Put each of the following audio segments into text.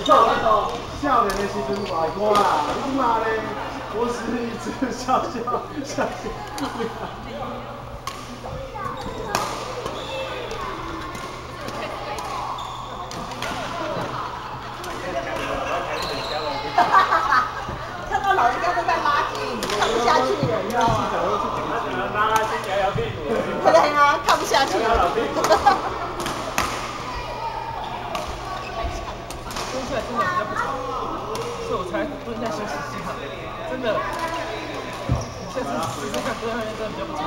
少年的时阵外国啦，你妈嘞，我是一只小。 看到老人家都在拉筋，看不下去了，你知道吗？ 拉筋摇摇屁股。 对啊，看不下去了。 蹲下来真的比较不长，所以我才蹲下休息一下。真的，你下次试试看蹲下面真的比较不长。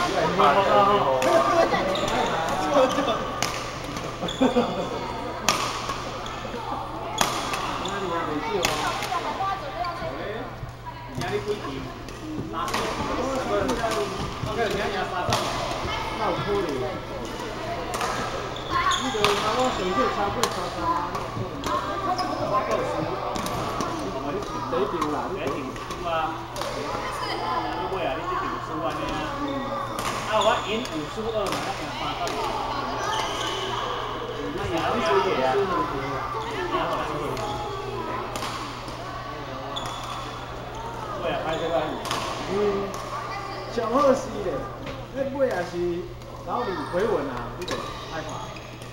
那有可能。你就把我上少超过第一场啦，你第一场输啊。不会啊，你这场输安尼啊。啊，我赢5输2嘛，那赢3到2。那赢2输2啊。对啊，拍这个。上好是咧，迄尾也是老李回稳啊，你就害怕。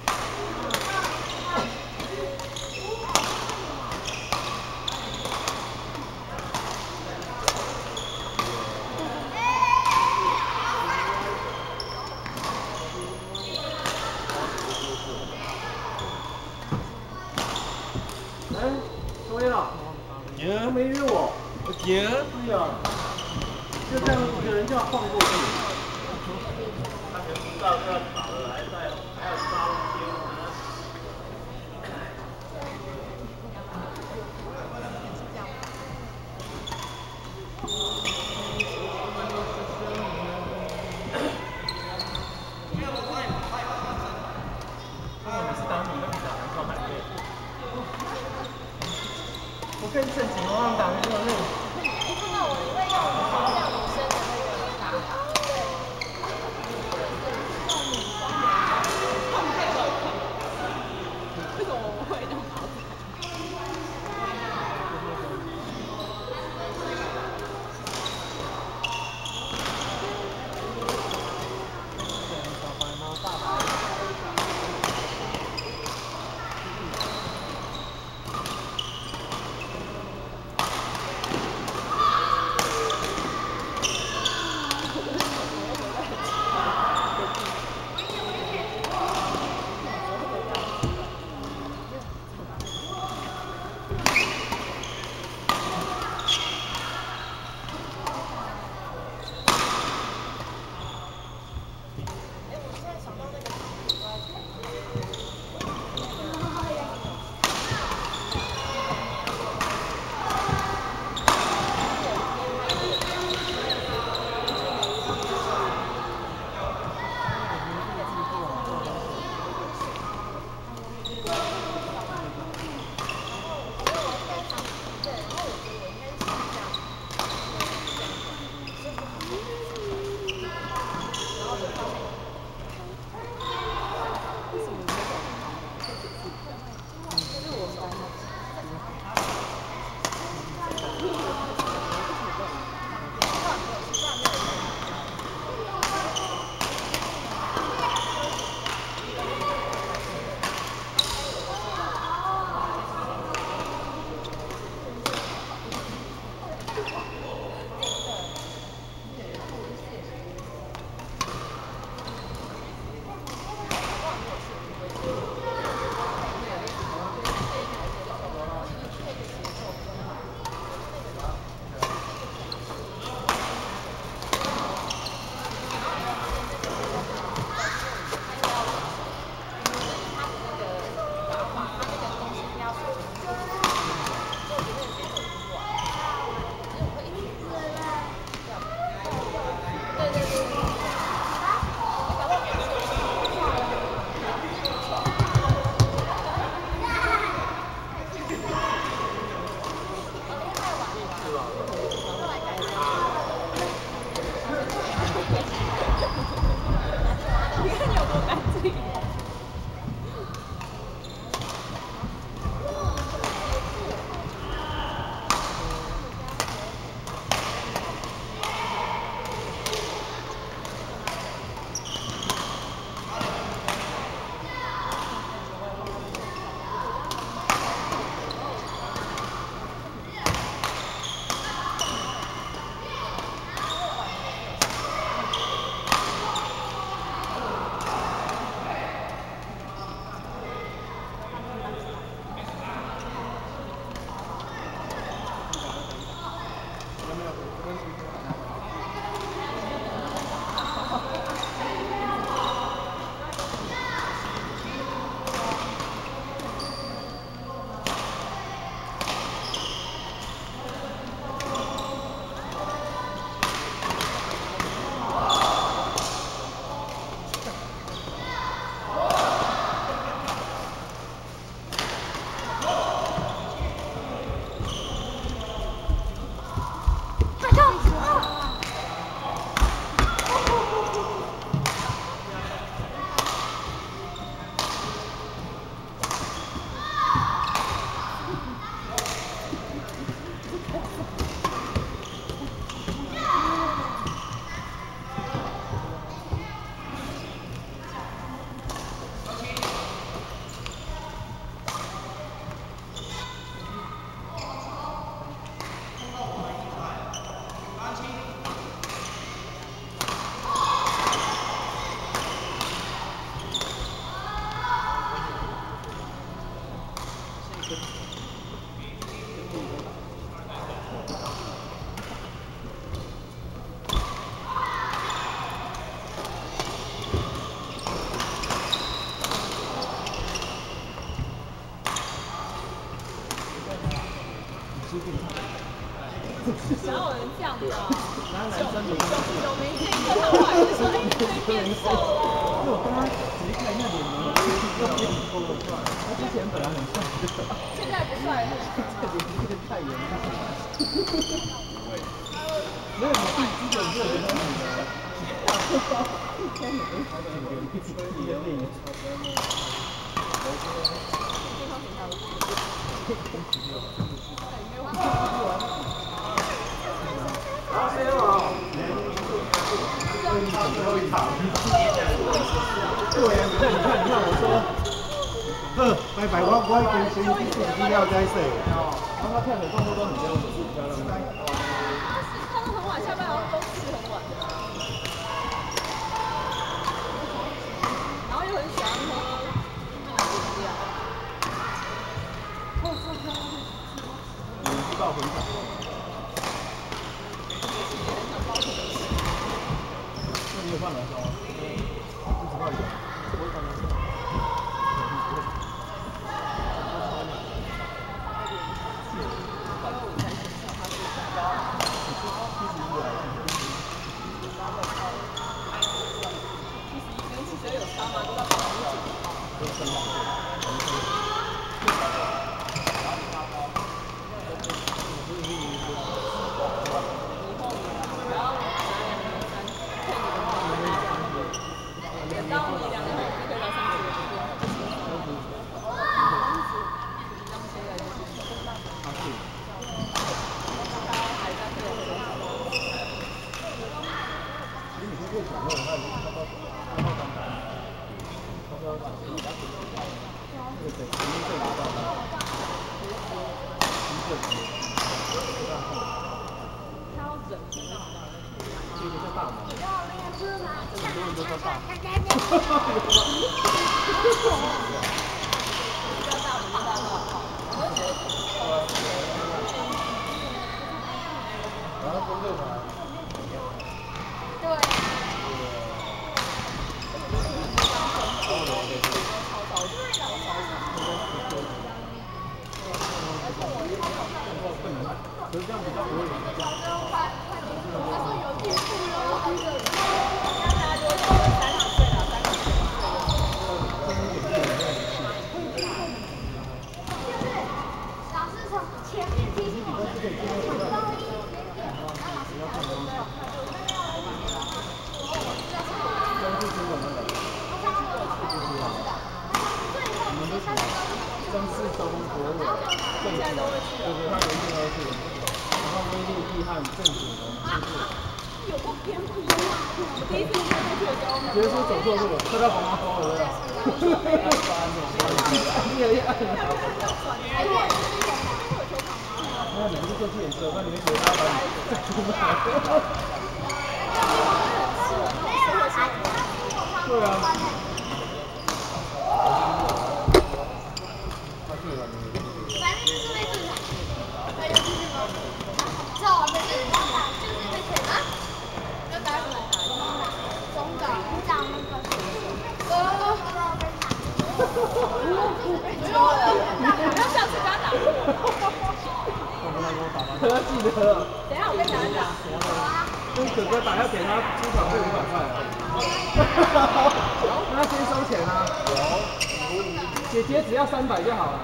怎么样？他没约我。对啊。就这样一个人就要晃过去。他可能不知道要跑了，还要烧一些啊。 每次打你都比打篮球还累。我更正经，我让打篮球累。 你看到我会用像女生的那个打法。为什么我不会用脑子？ 哪有人这样的啊？久没见过他，我还是说一直变瘦了。 因为我刚刚仔细看一下脸，又变瘦了，他之前本来很帅的， 现在不帅了。 这脸有点太严了。没有，你第一个热的他很帅。 最后一场。 对呀，你看，我说， 拜拜，我已经先资料在说。 然后他跳水动作都很标准，漂亮。 他们很晚下班，然后都吃很晚的。然后又很喜欢喝饮料。 你知道回场。那你有办法烧吗？不知道有，我会帮他烧。直接说走错路了，快到黄麻花了。那你不是坐计程车，那你会觉得他把你再出来？对啊。他对了， 反正就是被正常。还有就是吗？知道我们就是被选了，要打什么？中港，你讲那个。 不要下次跟他打。 可要记得了。 等一下我跟你讲。 跟哥哥打要给他出场费500块啊。那先收钱啊。姐姐只要300就好了。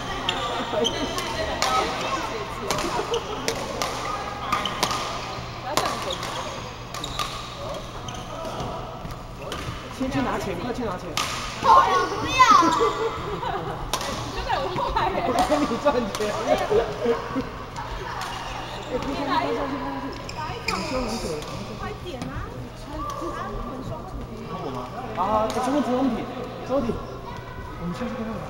先去拿钱，快去拿钱。 不要。 就在我后排。 我跟你赚钱。你凶很久了， 快点啊！ 我吗？啊，请问周体，周体，我们下去看看吧。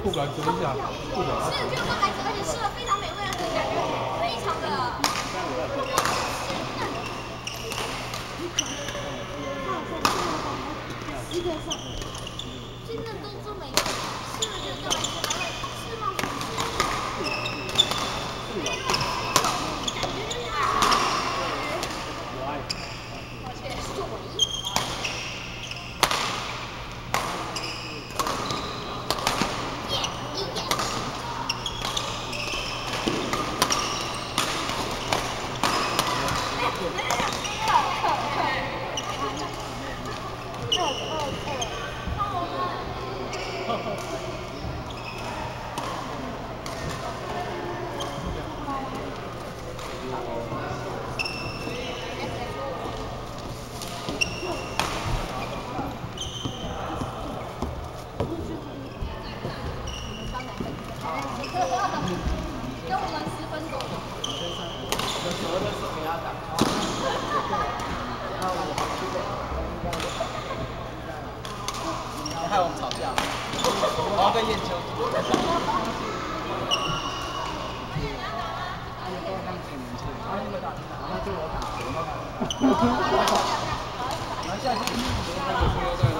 不敢折一下，不敢。 是就不敢折，而且吃了非常美味的，感觉非常的。真的都这么吃了就这么吃，还会吃吗？感觉就是而且水。跟我们10分钟。 有熟的时候给他打。害我们吵架。我要跟燕秋。那就我打，然后下次